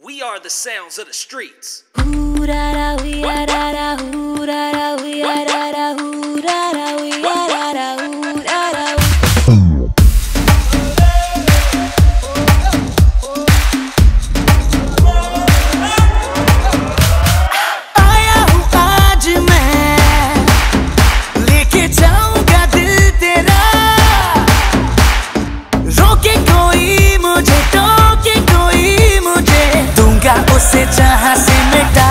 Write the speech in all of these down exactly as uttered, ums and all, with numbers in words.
We are the sounds of the streets. उसे जहाँ से मिटा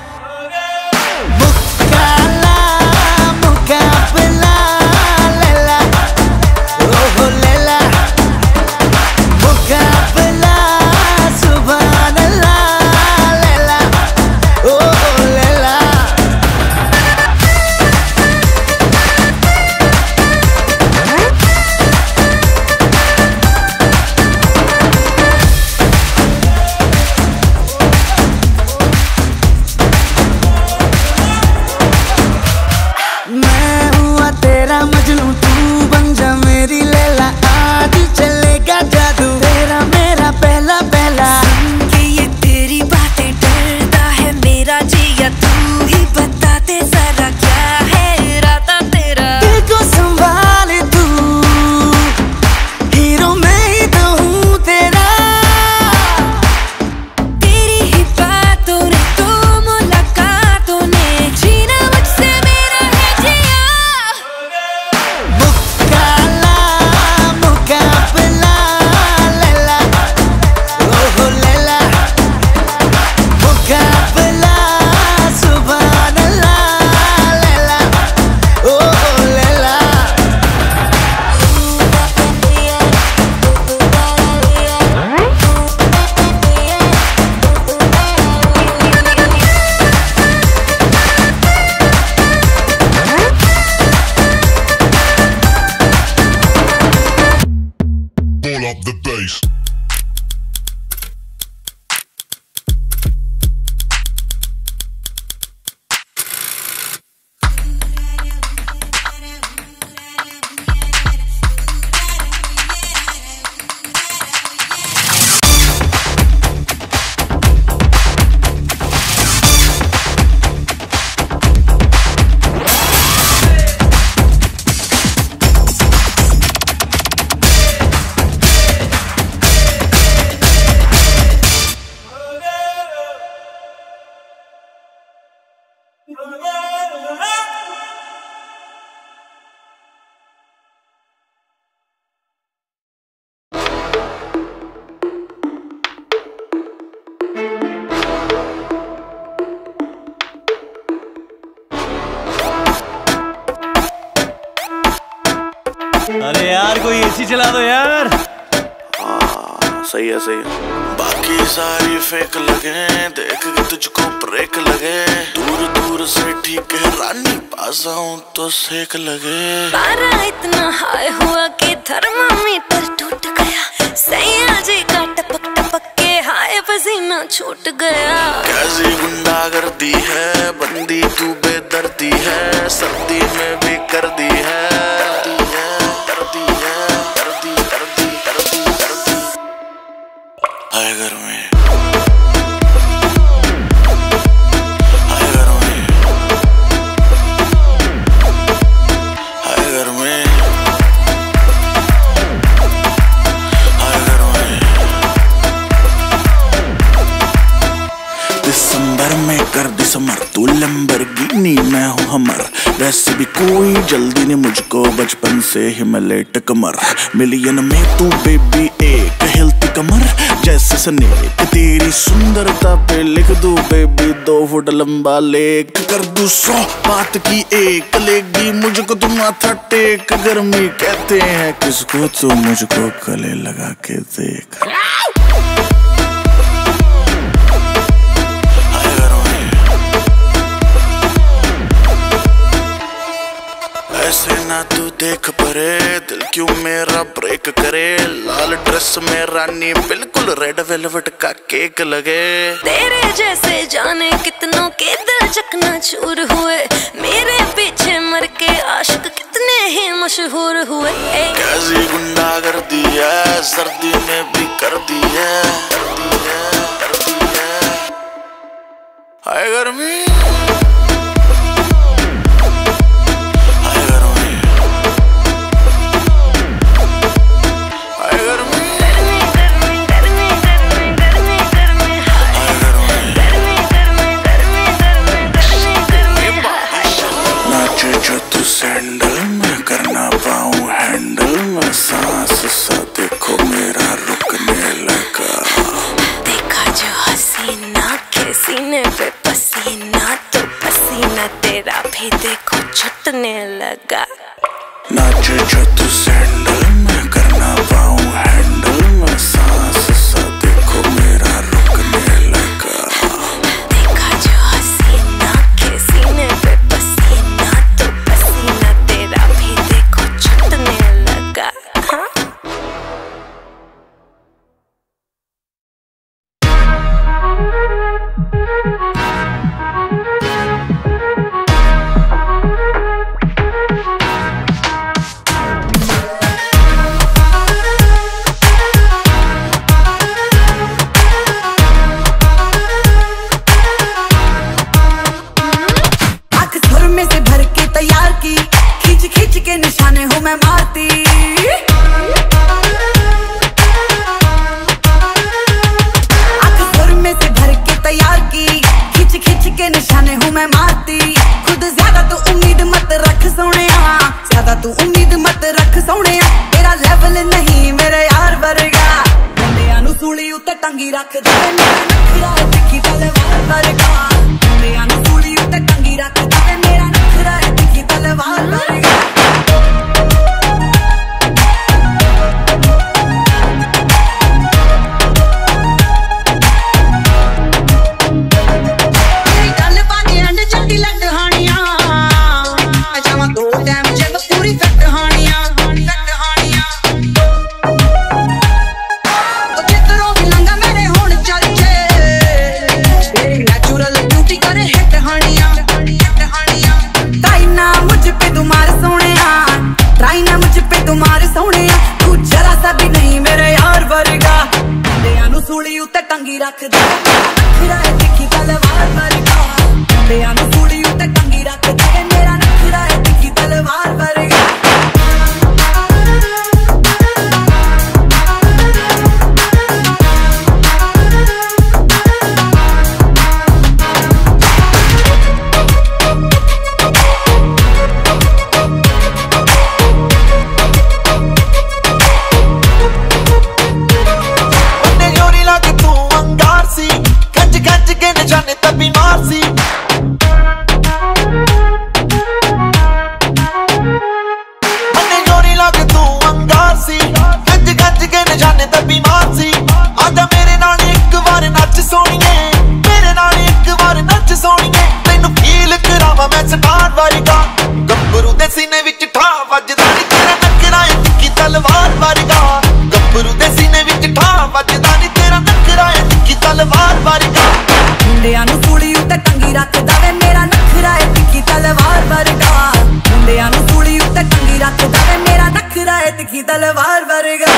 मुकाला मुकाबला लैला ओहो लैला मुकाबला सुभान अल्लाह लैला ओहो लैला तेरा मजनू तू बन जा मेरी लैला आज चलेगा जादू तेरा मेरा पहला पहला सुन के ये तेरी बातें डरता है मेरा जिया तू ही बता दे जरा क्या है इरादा तेरा दिल को संभाले तू हीरो मैं ही तो हूँ तेरा तेरी ही बातों ने तो मुलाकातों ने जीना मुझसे मेरा है जिया Up the bass. अरे यार कोई एसी चला दो यार। हाँ सही है सही है। बाकी सारी फेक लगे देख के तुझको ब्रेक लगे दूर दूर से ठीक है रानी पास आऊं तो सेक लगे पारा इतना हाई हुआ कि थर्मामीटर टूट गया सैया जी का टपक टपक के हाय पसीना छूट गया कैसी गुंडागर्दी है बंदी तू बेदर्दी है सर्दी में भी कर दी है हाय घर में हाय घर में हाय घर में हाय घर में दिसंबर में कर दिसंबर तू लैम्बोर्गिनी मैं हूँ हमर वैसे भी कोई जल्दी नहीं मुझको बचपन से ही मैं लेट कमर मिलियन में तू बेबी एक हिलती कमर जैसे स्नेक तेरी सुंदरता पे लिख दूं बेबी दो फुट लंबा लेख कर दूं सौ बात की एक लेगी मुझको तुम माथा टेक गर्मी कहते हैं किसको तो मुझको गले लगा के देख ऐसे ना तू देख परे दिल क्यों मेरा ब्रेक करे लाल ड्रेस में रानी बिल्कुल रेड वेलवेट का केक लगे तेरे जैसे जाने कितनों के दिल चकना चूर हुए मेरे पीछे मर के आशिक कितने ही मशहूर हुए कैसी गुंडागर्दी है सर्दी में भी कर दी है कर दी है कर दी है गर्मी सैंडल मैं करना पाऊं हैंडल मैं सांस सा देखो मेरा रुकने लगा देखा जो हसीना के सीने पे पसीना तो पसीना तेरा भी देखो छूटने लगा नाचे जो तू सैंडल मैं करना पाऊं हैंडल मैं सांस सा देखो मेरा रुकने लगा देखा जो हसीना के सीने पे पसीना तो पसीना तेरा भी देखो छूटने लगा हाँ? निशाने हूँ मैं मारती आँख सुर में से भर के तैयार की खिंच खिंच के निशाने हूँ मैं मारती खुद ज्यादा तू उम्मीद मत रख सोनिया ज्यादा तू उम्मीद मत रख सोनिया तेरा लेवल नहीं मेरे यार वर्गा मुंडियां नू सूली उत्ते टंगी रख दे मेरा नखरा दिखी तलवार वर्गा मुंडियां नू सूली उत्ते टंगी रख दे मेरा नखरा दिखी तलवार वर्गा टंगी रख दे नखरा दिखी तलवार वर्गा मुंडियां नू सूली उत्ते टंगी रख दे मेरा नखरा दिखी तलवार वर्गा गब्बरू दे सीने विच ठा वजदा नी तेरा नखरा दिखी तलवार वर्गा गब्बरू दे सीने विच ठा वजदा नी तेरा नखरा दिखी तलवार वर्गा मुंडियां नू सूली उत्ते टंगी रख दे मेरा नखरा दिखी तलवार वर्गा मुंडियां नू सूली उत्ते टंगी रख दे मेरा नखरा दिखी तलवार वर्गा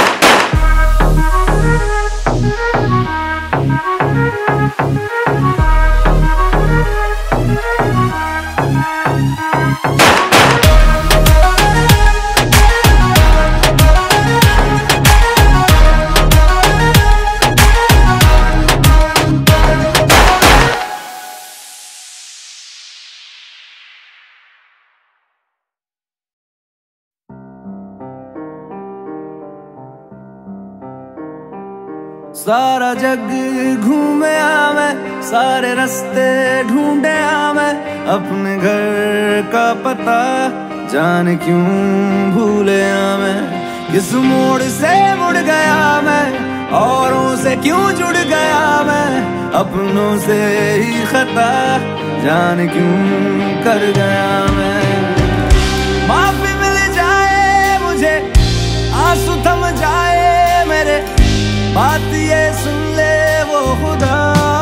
सारा जग घूमे आ मैं सारे रास्ते ढूंढे आ मैं अपने घर का पता जाने क्यों भूले आ मैं किस मोड़ से मुड़ गया मैं औरों से क्यों जुड़ गया मैं अपनों से ही खता जाने क्यों कर गया मैं माफी मिल जाए मुझे आंसू थम जाए मेरे बात ये सुन ले वो खुदा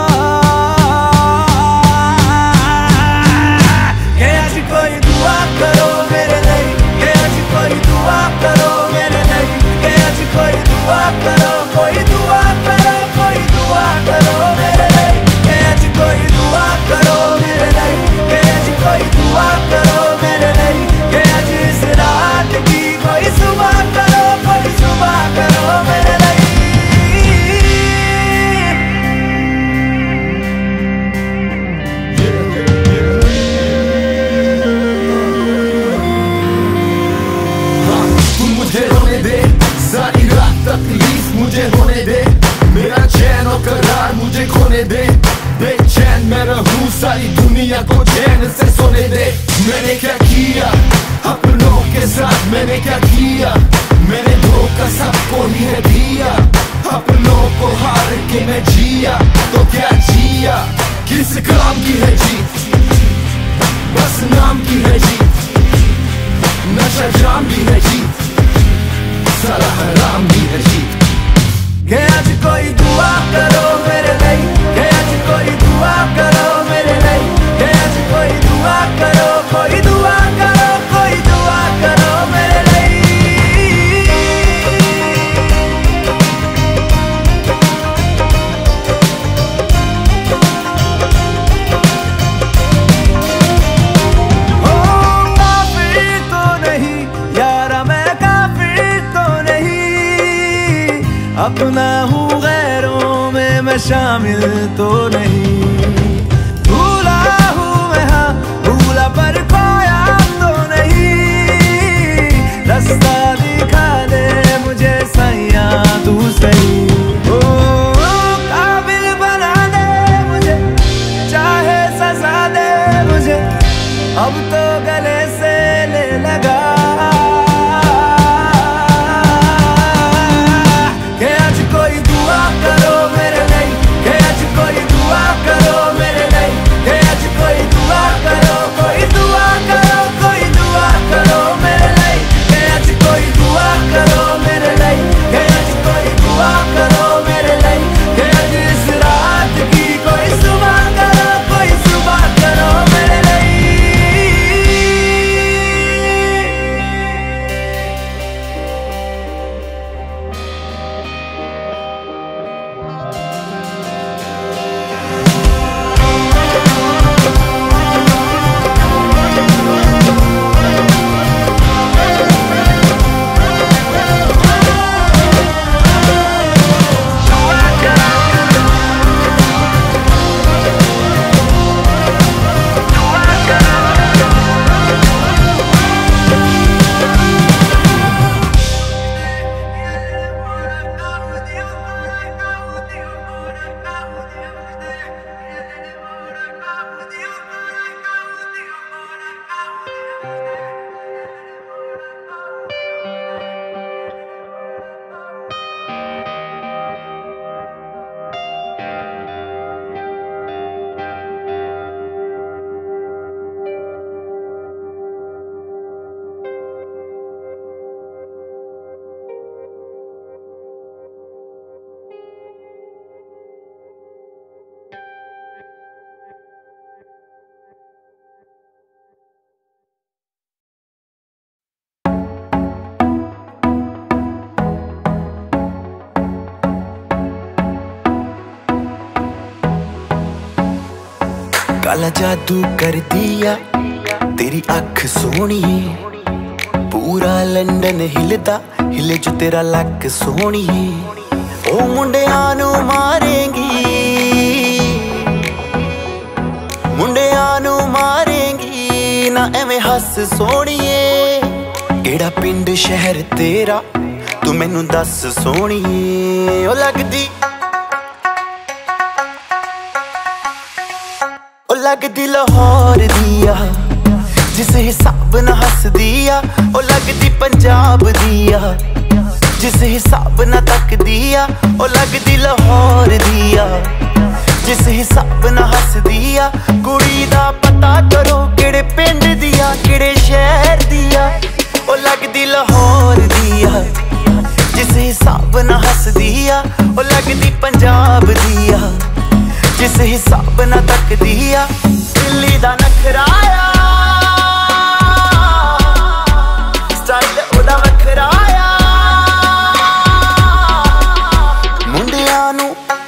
के आज कोई दुआ करो मेरे लिए के आज कोई दुआ करो मेरे लिए के आज कोई दुआ करो कोई दुआ करो कोई दुआ करो मेरे लिए के आज कोई दुआ करो मैंने क्या किया अपनों के साथ, मैंने क्या किया, मैंने धोखा सबको ही है दिया, अपनों को हार के मैं जिया, तो क्या जिया, किस काम की है जीत, बस नाम की है जीत, नशा जाम भी है जीत, सारा हराम भी है जीत। के आज कोई दुआ करो मेरे लिए, के आज कोई दुआ करो मेरे लिए, के आज कोई दुआ करो, कोई दुआ करो, कोई दुआ करो मेरे लिए। ओ काफिर तो नहीं यारा, मैं काफिर तो नहीं, अपना हूँ गैरों में मैं शामिल तो नहीं, भूला हूँ मैं हाँ भूला पर खोया तो नहीं, रास्ता दिखा दे मुझे सैया तू सही, ओ काबिल बना दे मुझे, चाहे सजा दे मुझे, अब तो गले से ले लगा, के आज कोई दुआ करो मेरे लिए, के आज कोई दुआ करो मेरे लिए, के आज कोई दुआ करो, कोई दुआ करो, कोई दुआ करो मेरे लिए, के आज कोई दुआ करो मेरे लिए, के आज कोई दुआ करो मेरे लिए, के आज इस रात की कोई सुबह करो, कोई सुबह करो मेरे लिए। काला जादू कर दिया तेरी अख सोनी, पूरा लंडन हिलदा हिले जो तेरा लक सोनी, ओ मुंडियां नू मारेंगी, मुंडियां नू मारेंगी ना एवें हस सोनिए, केड़ा पिंड शहर तेरा तू मैनू दस सोनिए, ओ लगदी लगदी लाहौर दिया जिस हिसाब न हस दिया, ओ लगदी पंजाब दिया जिस हिसाब न तक दिया, ओ लगदी लाहौर दिया जिस हिसाब न हस दिया, कुड़ी दा पता करो केड़े पिंड दिया केड़े शहर दिया, ओ लगदी लाहौर दिया जिस हिसाब न हस दिया, ओ लगदी पंजाब दिया जिस हिसाब न तक दिया, दिल्ली दा नखराया स्टाइल ओदा वखराया, मुंडियां नू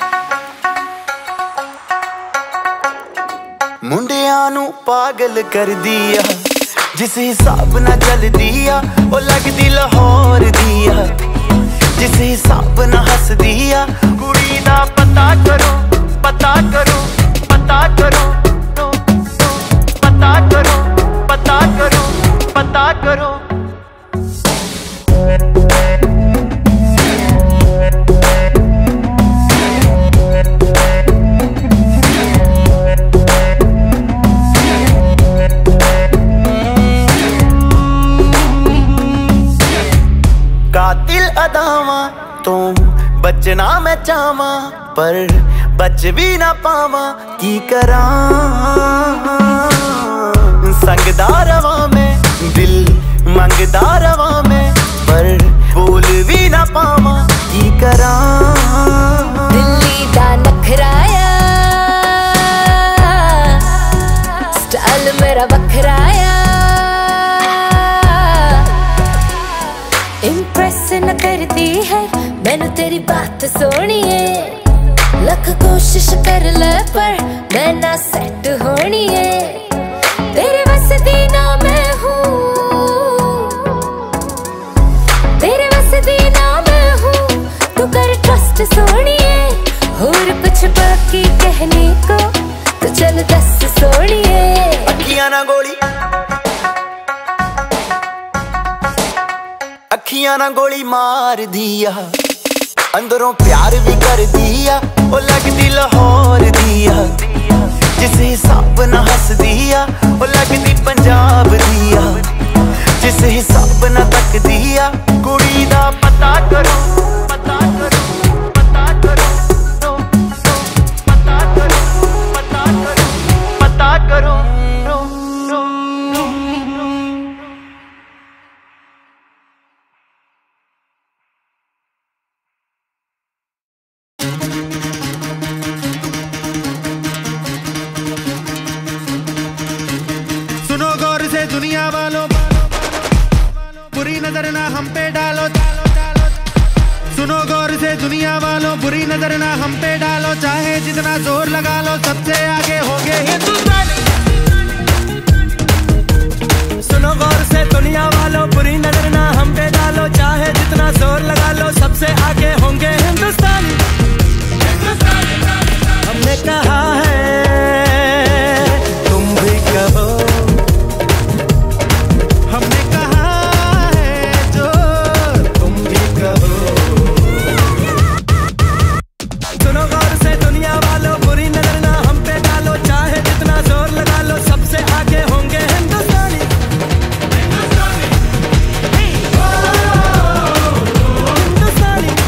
मुंडियां नू पागल कर दिया जिस हिसाब न चल दिया, ओ लगदी लाहौर दिया जिस हिसाब न हस दिया, कुड़ी दा पता करो पता करो पता करो पता करो पता करो पता करो। बचना मैं चाहवा पर बच भी ना पावा की करा संगदा रवा में दिल मंगदा रवा में पर बोल भी ना पावा की करा दिल्ली दा नखराया स्टाइल मेरा बखराया इम्प्रेस न करती है मैनू तेरी बात सोनी है लख कोशिश कर ले पर मैं ना सेट होनी है तेरे बस दी ना मैं हूँ तेरे बस दी ना मैं हूँ तू कर ट्रस्ट सोनिए और कुछ बाकी कहने को तो चल दस सोनिए अखियां ना गोली अखियां ना गोली मार दिया अंदरों प्यार भी कर दिया ओ लगदी लाहौर दिया जिस हिसाब ना हंस दिया ओ लगदी पंजाब दिया जिस हिसाब ना तक दिया कुड़ी दा पता करो पता करो पता करो पता करो पता करो पता करो दुनिया वालों बुरी नजर ना हम पे डालो सुनो गौर से दुनिया वालों बुरी नजर ना हम पे डालो चाहे जितना जोर लगा लो सबसे आगे होंगे हिंदुस्तानी सुनो गौर से दुनिया वालों बुरी नजर ना हम पे डालो चाहे जितना जोर लगा लो सबसे आगे होंगे हिंदुस्तानी हमने कहा है तुम भी कहो हमने कहा है जो तुम भी कहो सुनो गौर से दुनिया वालों बुरी नजर ना हम पे डालो चाहे जितना जोर लगा लो सबसे आगे होंगे हिंदुस्तानी हिंदुस्तानी हिंदुस्तानी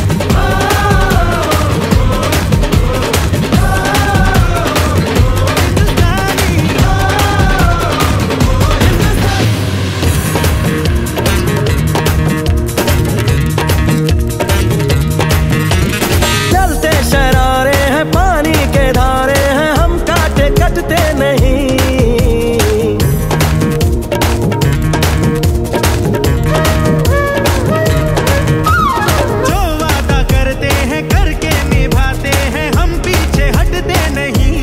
चलते शरारे हैं पानी के धारे हैं हम काटे कटते नहीं जो वादा करते हैं करके निभाते हैं हम पीछे हटते नहीं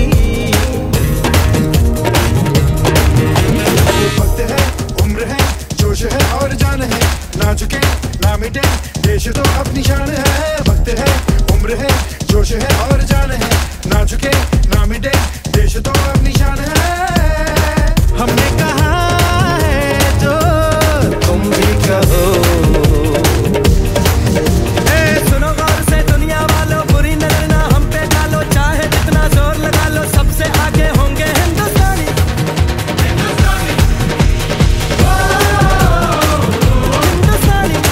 वक्त है उम्र है जोश है और जान है ना झुके ना मिटे देश तो अपनी शान है वक्त है उम्र है जोश है और जान है ना झुके ना मिटे देश तो अपनी शान है हमने कहा है जो तुम भी कहो ए सुनो गौर से दुनिया वालों बुरी नजर ना हम पे डालो चाहे जितना जोर लगा लो सबसे आगे होंगे हिंदुस्तानी हिंदुस्तानी हिंदुस्तानी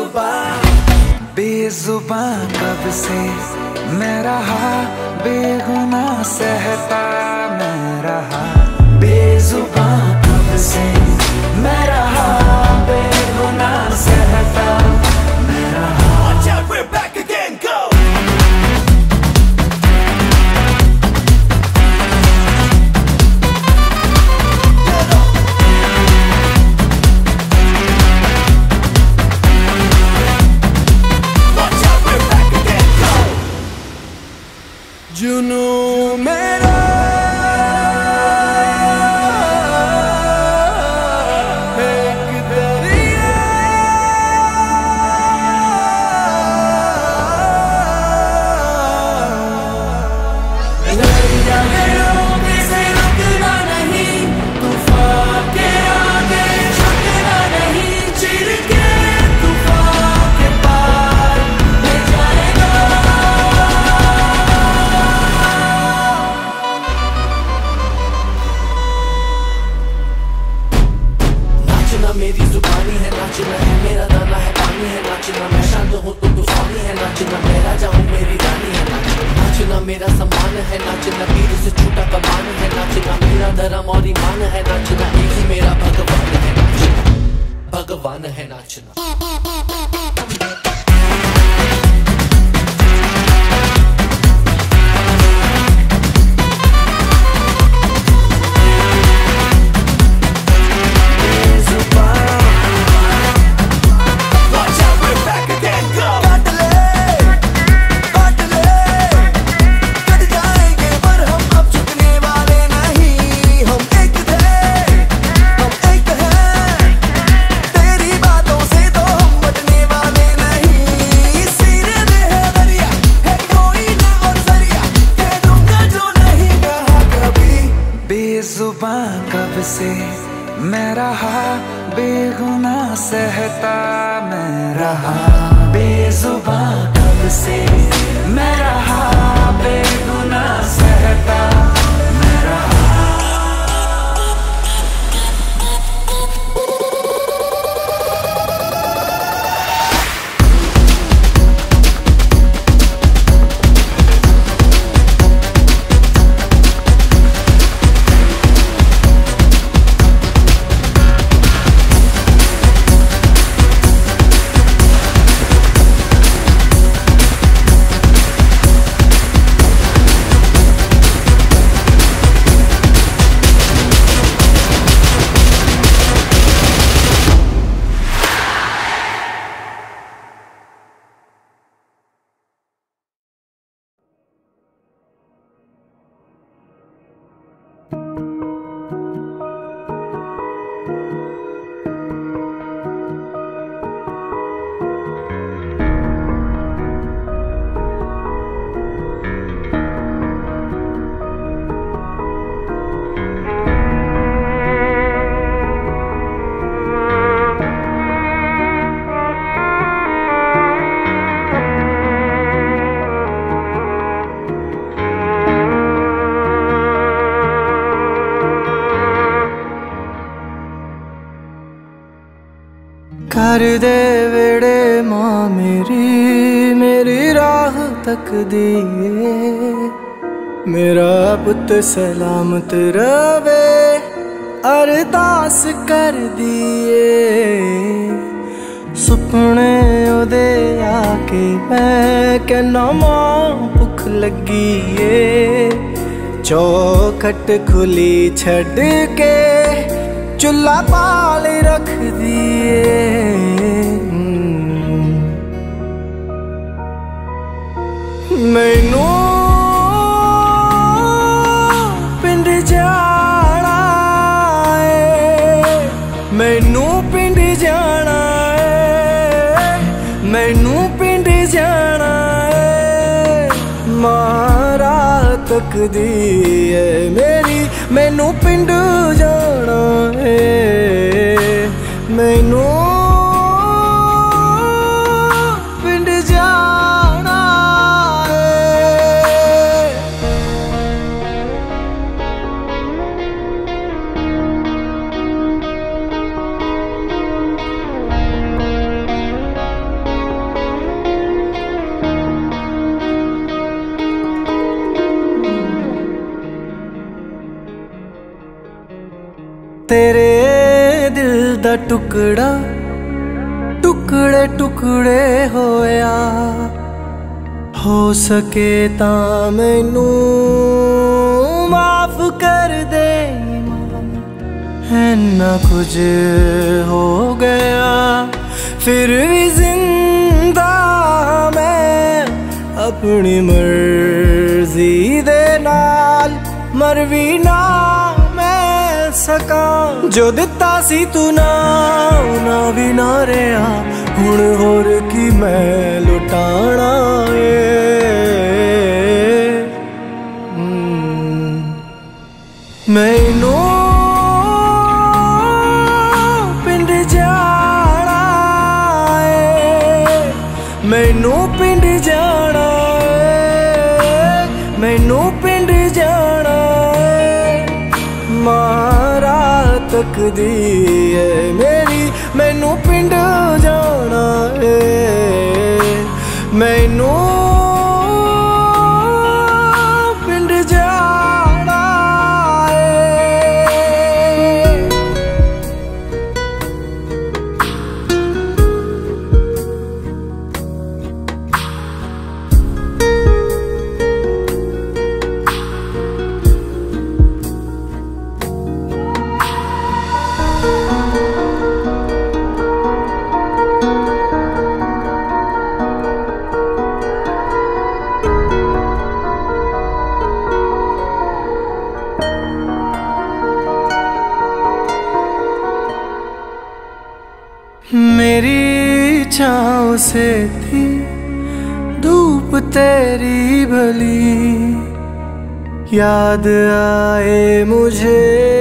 बेजुबान बेजुबान कब से मैं रहा, बेगुनाह सहता मैं रहा। बेजुबान कब से मैं रहा, बेगुनाह सहता मैं रहा। Watch out, we're back again, go! जुनून मेरा एक दरिया, दरिया में से रुकना नहीं, तूफान के आगे झुकना नहीं, चिर के तूफान के पार ले जाएगा। मेरी जुबानी है नाचना, है मेरा दाना है पानी है नाचना, मैं शांत हूँ तो तूफानी है नाचना, मैं राजा हूँ मेरी रानी है नाचना, नाचना मेरा सम्मान है नाचना, पीर से छूटा कमान है नाचना, मेरा धर्म और ईमान है नाचना, एक ही मेरा भगवान है नाचना, भगवान है नाचना। बेजुबान कब से मैं रहा, बेगुनाह सहता मैं रहा। बेजुबान कब से मैं रहा, बेगुनाह सहता मैं रहा। कर दे वेड़े माँ मेरी, मेरी राह तक दिए, मेरा पुत सलामत रवे अरदास कर दिए। सुपने ओदे आके मैं कहना मां भुख लगी है, चौखट खुली छड़ के चुल्हा पाल रख दिए। मैनू पिंड जाना है, मैनू पिंड जाना है, मैनू पिंड जाना है। मारा तक दी है मेरी, मैनू पिंड जाना है। मैनू पिंड जाना है। तेरे दिल दा टुकड़ा टुकड़े टुकड़े होया हो सके तां मैनू माफ कर दे इन्ना कुछ हो गया फिर भी जिंदा मैं अपनी मर्जी दे नाल मर भी ना मैं सका जो दिता सी तू ना ना भी ना रहा हुण होर की मैं लुटाना मैनू पिंड जाना मैनू पिंड जाना मैनू पिंड जाना मारा तकदी है मेरी मैनू पिंड जाना है मैनू पिंड जाना है। मेरी छाँव से थी धूप तेरी भली याद आए मुझे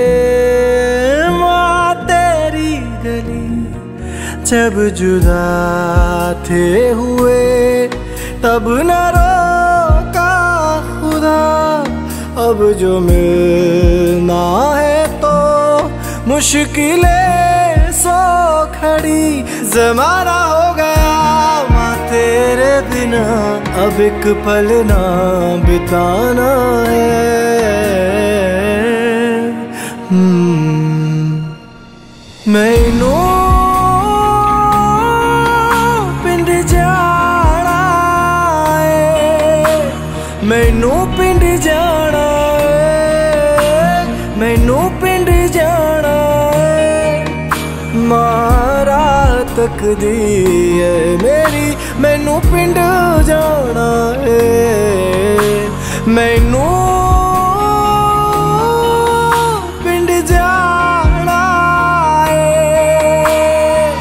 माँ तेरी गली जब जुदा थे हुए तब न रोका खुदा अब जो मिलना है तो मुश्किलें सो खड़ी ज़माना हो गया माँ तेरे बिना अब एक पल ना बिताना है मैनू पिंड जाना है मैनू पिंड जाना है मैनू पिंड जाना मारा तकदी है मेरी मैनू पिंड जाना है मैनू पिंड जाना है।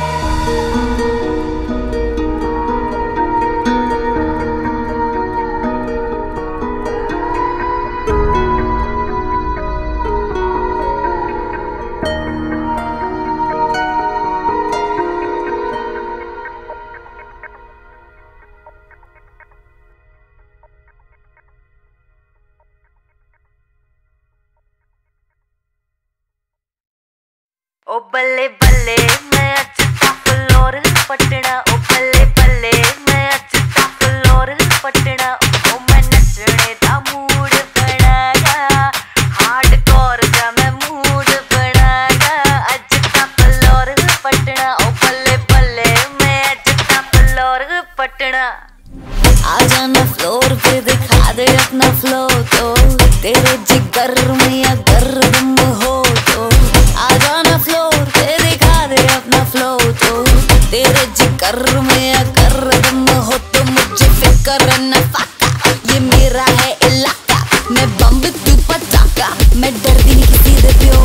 ओ बल्ले बल्ले मैं अज फ्लोर पटना ओ बल्ले बल्ले मैं अज फ्लोर पटना ओ मैं नचने दा मूड बनाया हार्डकोर दा मैं मूड बनाया अज फ्लोर पटना ओ बल्ले बल्ले मैं अज फ्लोर पटना आ जाना फ्लोर पे दिखा दे अपना फ्लो तो तेरे जिगर में अगर दम हो तो आ जाना फ्लोर पे दिखा दे अपना फ्लो तो तेरे जिगर में अगर दम हो तो मुझे फिक्र न फाका ये मेरा है इलाका मैं बम्ब तू पटाका मैं डरती नहीं किसी से प्यो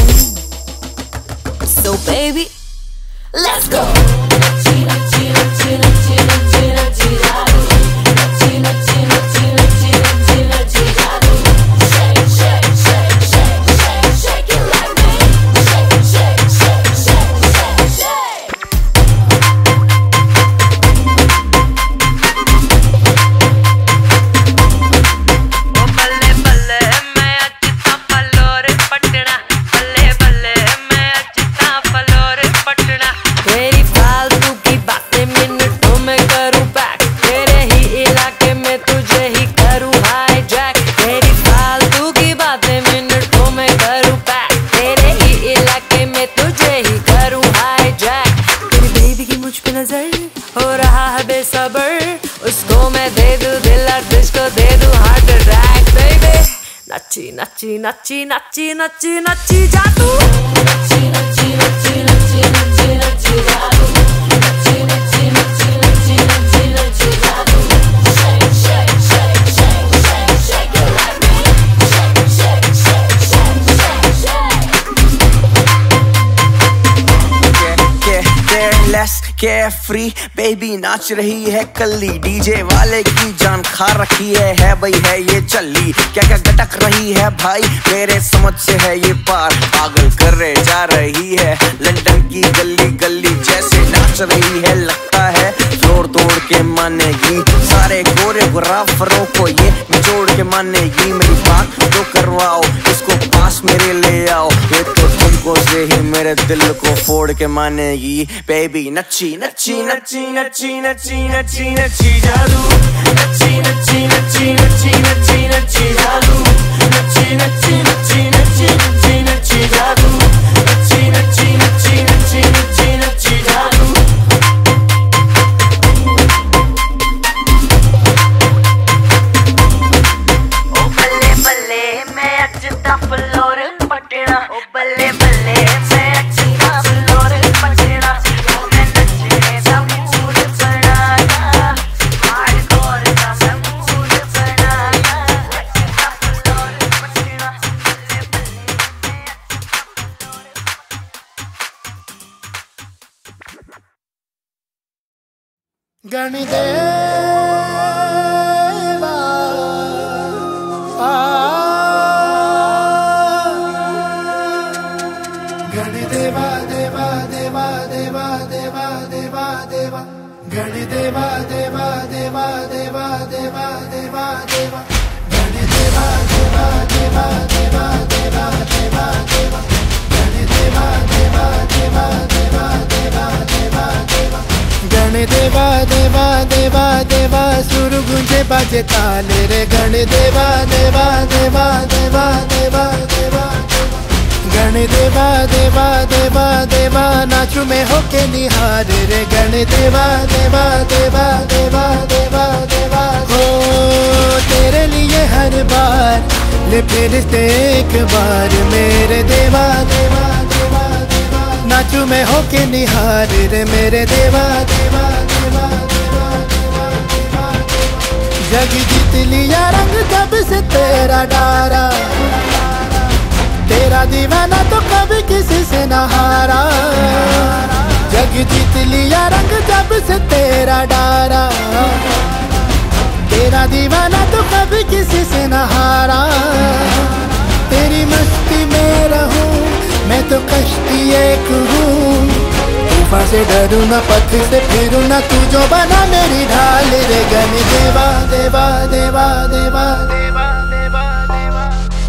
तो so baby let's go चीना चीना चीना चीना चीना चीना चीना चीना चीना चीना चीना चीना shake shake shake shake shake shake it like me shake shake shake shake shake shake ओ बल्ले बल्ले मैं अज तां फ्लोर पटना बल्ले बल्ले मैं अज तां फ्लोर पटना तेरी नच्ची नच्ची नच्ची नच्ची नच्ची नच्ची जा तू नच्ची नच्ची नच्ची नच्ची नच्ची नच्ची जा तू नच्ची नच्ची नच्ची नच्ची नच्ची नच्ची जा तू shake shake shake shake shake shake it like me shake shake shake shake shake shake yeah yeah less carefree baby नाच रही है कल्ली डीजे वाले की जान खा रखी है है भाई है ये चल्ली क्या क्या गटक रही है भाई मेरे समझ से है ये पार पागल करे जा रही है लंदन की गली गली जैसे नाच रही है लगता है फ्लोर तोड़ के मानेगी सारे कोरियोग्राफरों को ये निचोड़ के मानेगी मेरी बात तो करवाओ इसको पास मेरे ले आओ ये तो तुमको से ही मेरे दिल को फोड़ के मानेगी बेबी नच्ची नच्ची नच्ची नच्ची नच्ची नच्ची नच्ची जादू नच्ची नच्ची नच्ची नच्ची नच्ची नच्ची जादू नच्ची नच्ची नच्ची नच्ची नच्ची नच्ची जादू नच्ची नच्ची नच्ची नच्ची नच्ची नच्ची जादू ओ बल्ले बल्ले मैं अज दा फ्लोर पटना ओ बल्ले बल्ले मैं अज दा फ्लोर पटना मैं नचने दा मूड बनाया हार्डकोर दा मैं मूड बनाया अज दा फ्लोर पटना बल्ले बल्ले गणदेवा आ गणदेवा देवा देवा देवा देवा देवा देवा गणदेवा देवा देवा देवा देवा देवा देवा गणदेवा देवा देवा देवा देवा देवा देवा गणदेवा देवा देवा देवा देवा देवा देवा गणदेवा देवा देवा देवा सुर गुंजे बाजे ताले रे गणदेवा देवा देवा देवा देवा देवा गणदेवा देवा देवा देवा नाचू में होके निहार रे गणदेवा देवा देवा देवा देवा देवा हो तेरे लिए हर बार ले फिर से एक बार मेरे देवा देवा देवा देवा नाचू में होके निहार रे मेरे देवा देवा देवा देवा देवा देवा जग जीत लिया रंग जब से तेरा डारा तेरा दीवाना तो कभी किसी से न हारा जग जीत लिया रंग जब से तेरा डारा तेरा दीवाना तो कभी किसी से न हारा तेरी मस्ती में रहूं मैं तो कश्ती एक हूँ तूफान से डरूं ना पत्थर से फिरूं ना तू जो बना मेरी ढाल रे गण देवा देवा देवा देवा देवा देवा देवा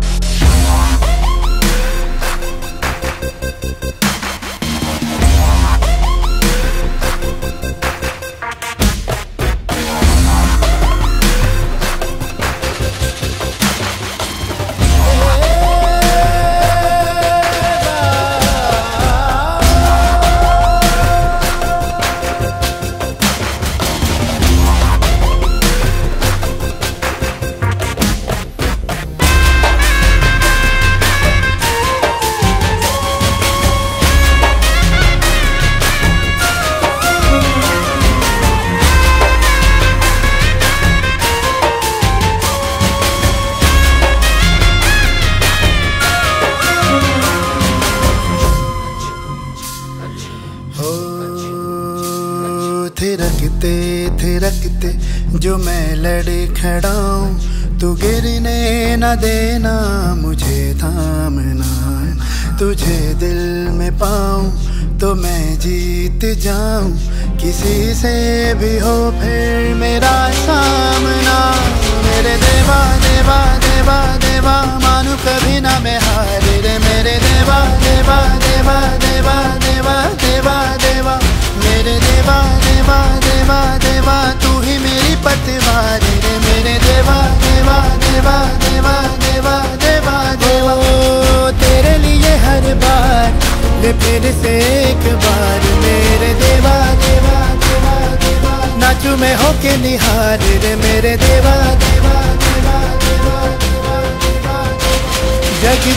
थिरकते थिरकते जो मैं लड़े खड़ा हूँ तू गिरने न देना मुझे थामना तुझे दिल में पाऊँ तो मैं जीत जाऊँ किसी से भी हो फिर मेरा सामना मेरे देवा देवा देवा देवा मानू कभी ना मैं हार रे मेरे देवा देवा देवा देवा देवा देवा देवा मेरे देवा देवा देवा देवा तू ही मेरी पतवार रे मेरे देवा देवा देवा देवा देवा देवा देवा ओ तेरे लिए हर बार ले फिर से एक बार मेरे देवा देवा देवा देवा नाचू मैं होके निहार रे मेरे देवा देवा देवा देवा देवा देवा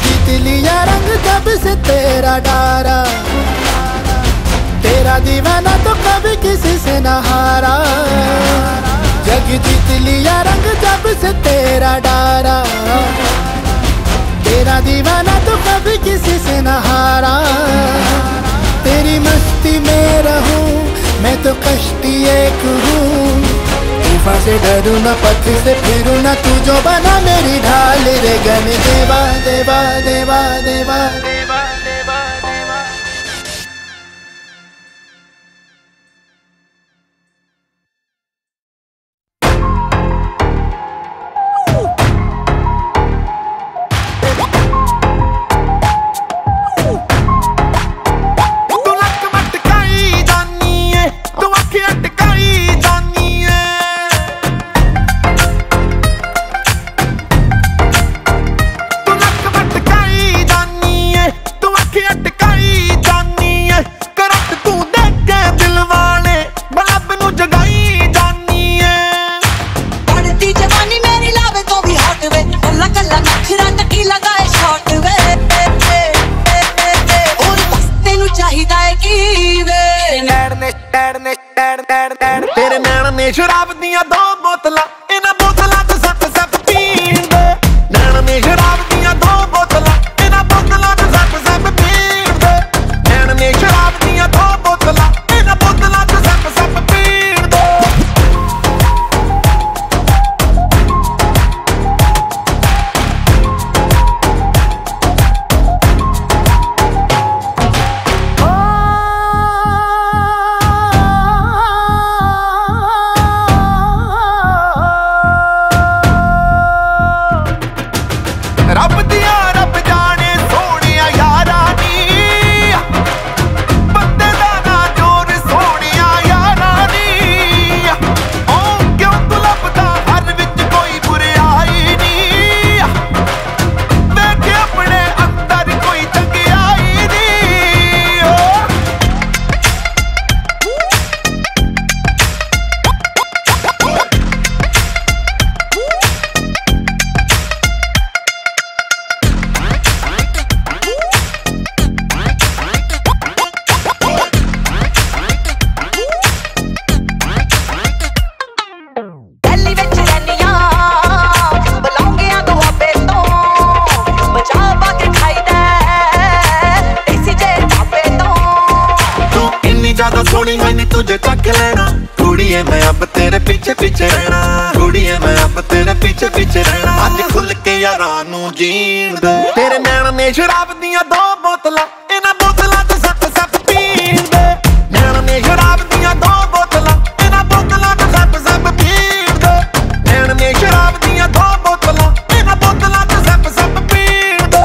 जीत लिया रंग जब से तेरा डारा, तेरा दीवाना तो कभी किसी से न हारा। जग जीत लिया रंग जब से तेरा डारा, तेरा दीवाना तो कभी किसी से न हारा। तेरी मस्ती में रहूं मैं तो कश्ती एक हूँ, तूफान से डरूं न पत्थर से फिरूं न, तू जो बना मेरी ढाल रे गन देवा देवा देवा देवा देवा देवा देवा। तेरे नैन ने शराब दिया दो बोतला, इन्हां बोतलां च सट सट पीण दे। नैन ने शराब दिया दो बोतला, इन्हां बोतलां च सट सट पीण दे। नैन ने शराब दिया दो बोतला, इन्हां बोतलां च सट सट पीण दे। रब दिया रब जाने सोनिया यारा नी, बंदे दा ना जोर सोनिया यारा नी। ओ क्यों तू लभदा हर विच कोई बुराई नी, देखे अपने अंदर कोई चंगियाई नी। ज्यादा सोनी मैंने तुझे चक लेना, कुड़िए मैं अब तेरे पीछे पीछे रहना। कुड़िए मैं अब तेरे पीछे पीछे रहना, आज खुल के यारां नू जीण दे। तेरे नैन ने शराब दिया दो बोतला, इन्हां बोतलां च सट सट पीण दे। नैन ने शराब दिया दो बोतला, इन्हां बोतलां च सट सट पीण दे। नैन ने शराब दिया दो बोतला, इन्हां बोतलां च सट सट पीण दे।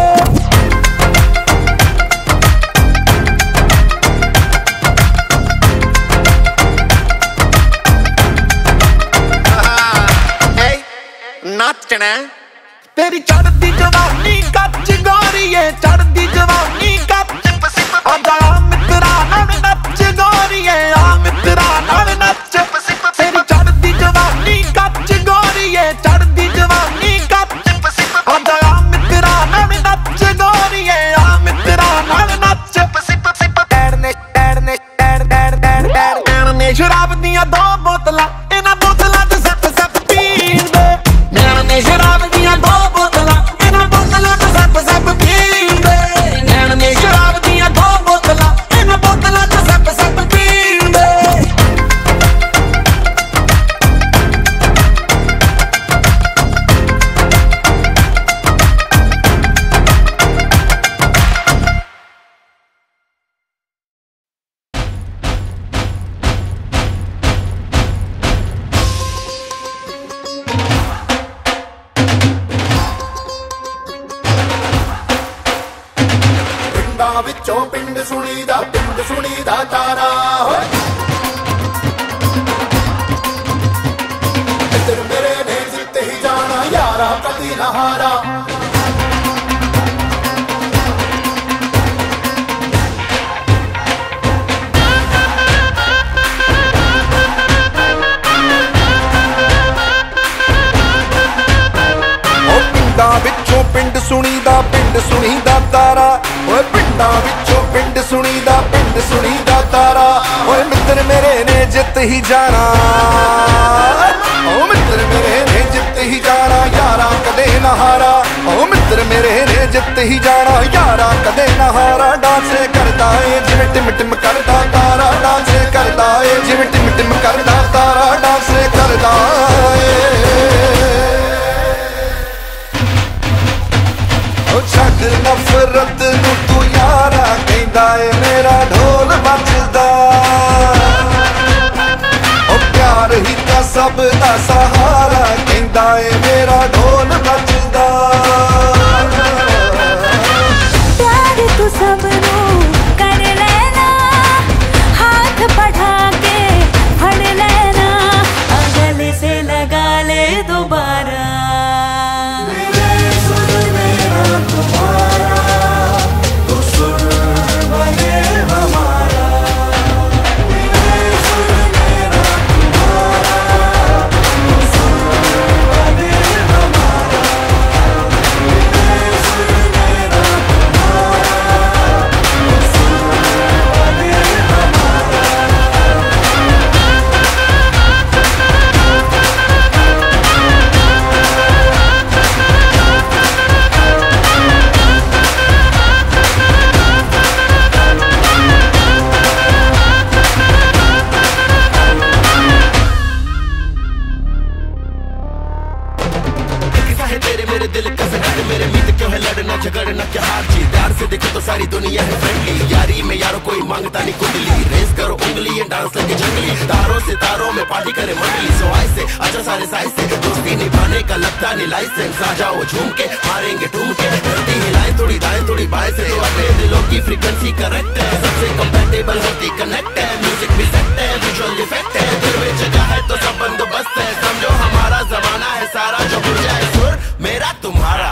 नाचना तेरी चढ़दी जवानी कच्च गोरिए, चढ़दी जवानी कच्च। आजा मित्रा नाल नच गोरिए, आ मित्रा नाल नच। तेरी चढ़दी जवानी कच्च गोरिए, चढ़दी जवानी कच्च। आजा मित्रा नाल नच गोरिए, आ मित्रा नाल नच। टैडने टैडने टैड टैड टैड टैड नैन ने शराब दिया दो बोतला, इन्हां बोतलां च सट सट पीण दे। नैन ने शराब दिया दो बोतला, इन्हां बोतलां च सट सट पीण दे। नैन ने शराब दिया दो बोतला, इन्हां बोतलां च सट सट पीण दे। विचों पिंड सुनीदा, पिंड सुनीदा तारा इधर मेरे ने जित ही जाना, यारा कदी न हारा। पिंड सुनीदा, पिंड सुनी बात सुनी दा तारा। ओए मित्र मेरे ने जित ही जाना, ओ मित्र मेरे ने जित ही जाना, यारा कदे ना हारा। ओ मित्र मेरे ने जित ही जाना, यारा कदे ना हारा। डांस करदा ए जिवें टिम टिम करदा तारा, डांस करदा ए जिवें टिम टिम करदा तारा, डांस करदा छड्ड नफरत नू तू यारा, कहंदा ए मेरा ढोल बजदा। ओ प्यार ही तां सब दा सहारा, कहंदा ए मेरा ढोल बजदा। प्यार तू सबनू कर लेना, हाथ बढ़ा के फड़ लेना, गले से लगा ले दोबारा। तेरे मेरे दिल का सगाड़, मेरे मीत क्यों है लड़ना झगड़ना क्या हार जीत। प्यार से देखो तो सारी दुनिया है फ्रेंडली, यारी में यारों कोई मांगता नहीं कुंडली। रेस करो उंगली डांस लगे जंगली, तारों से तारों में पार्टी करे मंडली। सो आई से आजा सारे साइज से, दोस्ती निभाने का लगता नहीं लाइसेंस। आ जाओ झूम के मारेंगे ठूम के, धरती हिलाए थोड़ी दाएं थोड़ी बाएं से। तो अपने दिलों की फ्रीक्वेंसी करेक्ट है, सबसे कंपैटिबल होती कनेक्ट है। म्यूजिक भी सेट है, विजुअल इफेक्ट है, दिल में जगह है तो सब बंदोबस्त है। समझो हमारा जमाना है सारा, जो भूल जाए सुर मेरा तुम्हारा।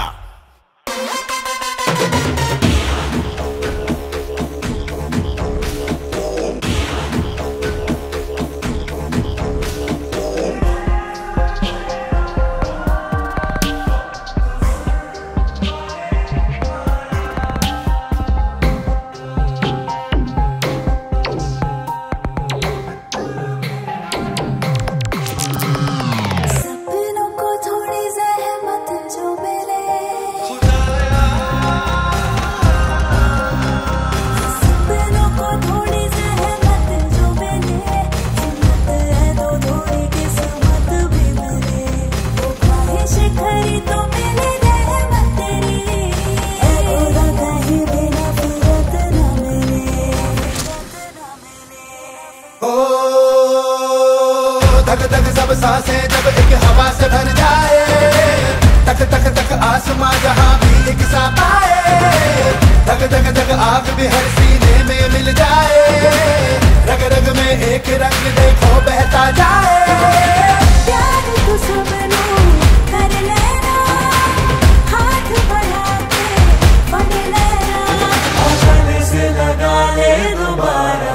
धक धक सब सांसें जब एक हवा से भर जाए, तक तक तक आसमां जहां भी एक सा पाए। धक धक धक आग भी हर सीने में मिल जाए, रग रग में एक रंग देखो बहता जाए। प्यार तू सबनू कर लेना, हाथ बढ़ा के फड़ लेना, गले से लगा ले दोबारा।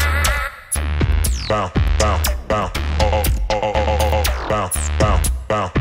Bounce, bounce, bounce, oh, oh, oh, oh, oh, bounce, bounce, bounce.